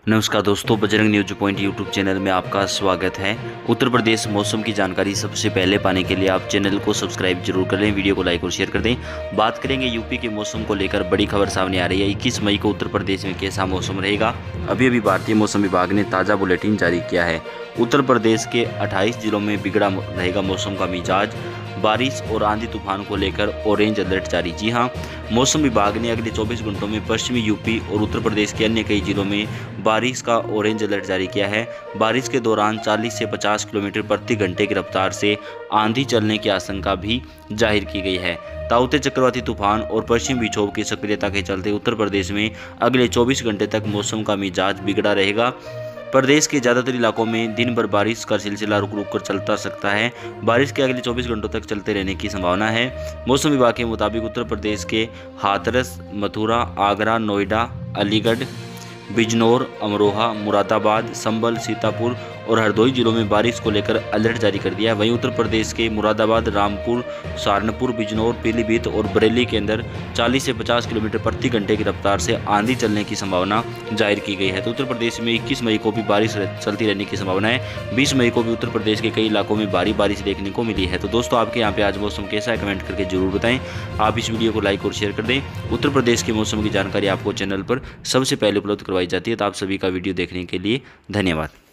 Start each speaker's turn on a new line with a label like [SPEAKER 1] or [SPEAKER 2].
[SPEAKER 1] नमस्कार दोस्तों, Bajrang news point YouTube channel में आपका स्वागत है। उत्तर प्रदेश मौसम की जानकारी सबसे पहले पाने के लिए आप चैनल को सब्सक्राइब जरूर कर लें, वीडियो को लाइक और शेयर कर दें। बात करेंगे यूपी के मौसम को लेकर बड़ी खबर सामने आ रही है। 21 मई को उत्तर प्रदेश में कैसा मौसम रहेगा, अभी भारतीय मौसम विभाग ने ताज़ा बुलेटिन जारी किया है। उत्तर प्रदेश के 28 जिलों में बिगड़ा रहेगा मौसम का मिजाज। बारिश और आंधी तूफान को लेकर ऑरेंज अलर्ट जारी। जी हां, मौसम विभाग ने अगले 24 घंटों में पश्चिमी यूपी और उत्तर प्रदेश के अन्य कई जिलों में बारिश का ऑरेंज अलर्ट जारी किया है। बारिश के दौरान 40 से 50 किलोमीटर प्रति घंटे की रफ्तार से आंधी चलने की आशंका भी जाहिर की गई है। ताउते चक्रवाती तूफान और पश्चिमी विक्षोभ की सक्रियता के चलते उत्तर प्रदेश में अगले 24 घंटे तक मौसम का मिजाज बिगड़ा रहेगा। प्रदेश के ज़्यादातर इलाकों में दिन भर बारिश का सिलसिला रुक रुक कर चलता सकता है। बारिश के अगले 24 घंटों तक चलते रहने की संभावना है। मौसम विभाग के मुताबिक उत्तर प्रदेश के हाथरस, मथुरा, आगरा, नोएडा, अलीगढ़, बिजनौर, अमरोहा, मुरादाबाद, संभल, सीतापुर और हरदोई जिलों में बारिश को लेकर अलर्ट जारी कर दिया है। वहीं उत्तर प्रदेश के मुरादाबाद, रामपुर, सहारनपुर, बिजनौर, पीलीभीत और बरेली के अंदर 40 से 50 किलोमीटर प्रति घंटे की रफ्तार से आंधी चलने की संभावना जाहिर की गई है। तो उत्तर प्रदेश में 21 मई को भी बारिश चलती रहने की संभावना है। 20 मई को भी उत्तर प्रदेश के कई इलाकों में भारी बारिश देखने को मिली है। तो दोस्तों, आपके यहाँ पे आज मौसम कैसा है, कमेंट करके जरूर बताएं। आप इस वीडियो को लाइक और शेयर कर दें। उत्तर प्रदेश के मौसम की जानकारी आपको चैनल पर सबसे पहले उपलब्ध करवाई जाती है। तो आप सभी का वीडियो देखने के लिए धन्यवाद।